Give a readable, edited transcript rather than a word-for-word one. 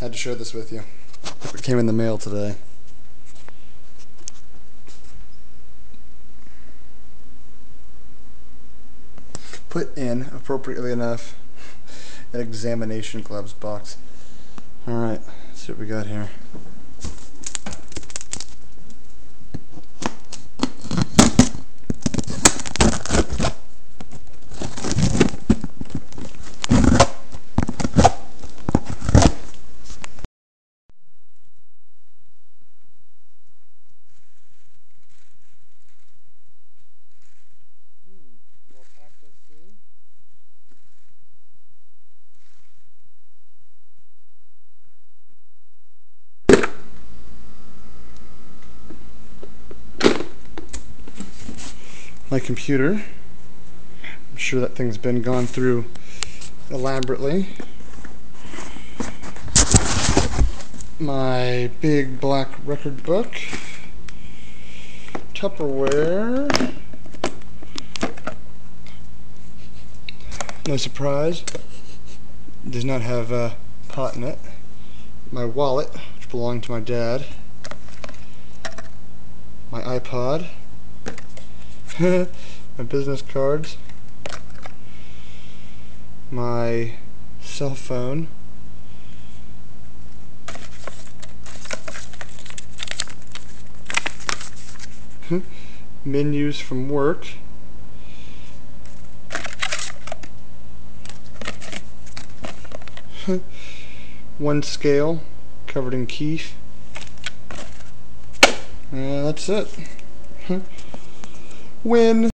Had to share this with you. It came in the mail today. Put in, appropriately enough, an examination gloves box. Alright, let's see what we got here. Well packed, I see. My computer. I'm sure that thing's been gone through elaborately. My big black record book. Tupperware. No surprise. Does not have a pot in it. My wallet, which belonged to my dad. My iPod. My business cards. My cell phone. Menus from work. One scale covered in keef. That's it. Win.